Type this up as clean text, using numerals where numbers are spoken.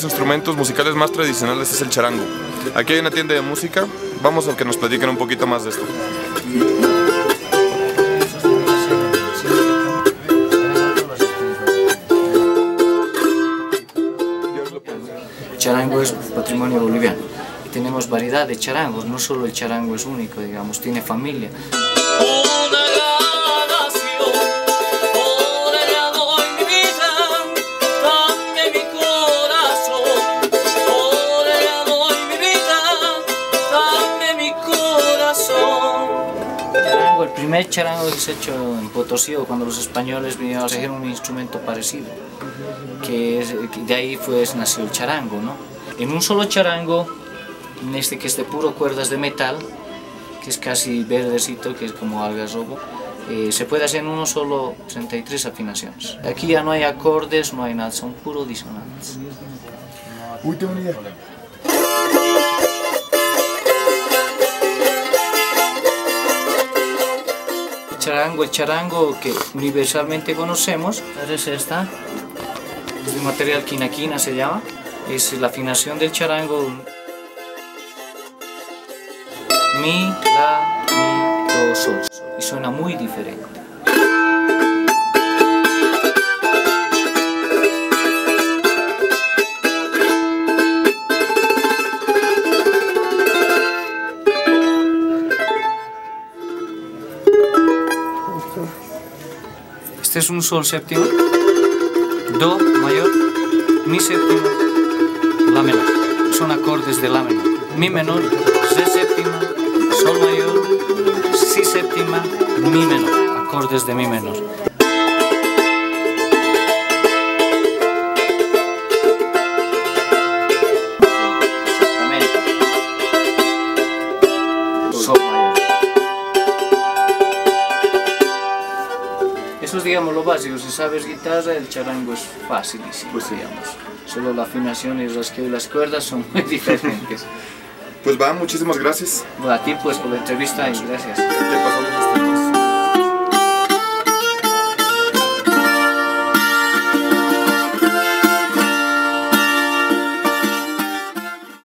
los instrumentos musicales más tradicionales es el charango. Aquí hay una tienda de música, vamos a que nos platiquen un poquito más de esto. Charango es patrimonio boliviano. Tenemos variedad de charangos, no solo el charango es único, digamos, tiene familia. El primer charango que se ha hecho en Potosí, cuando los españoles vinieron a hacer un instrumento parecido, de ahí nació el charango, ¿no? En un solo charango, que es de puro cuerdas de metal, que es casi verdecito, que es como algarrobo, se puede hacer en uno solo 33 afinaciones. Aquí ya no hay acordes, no hay nada, son puro disonantes. Uy, tengo una idea. El charango que universalmente conocemos es esta, es de material quina se llama, es la afinación del charango. Mi, la, mi, do, sol, y suena muy diferente. Este es un sol séptimo, do mayor, mi séptimo, la menor. Son acordes de la menor. Mi menor, re séptima, sol mayor, si séptima, mi menor. Acordes de mi menor. Sol mayor. Eso es, digamos, lo básico. Si sabes guitarra, el charango es facilísimo, pues, digamos. Solo la afinación y las cuerdas son muy diferentes. Pues va, muchísimas gracias. Bueno, a ti pues por la entrevista y gracias. Ya pasamos este entonces.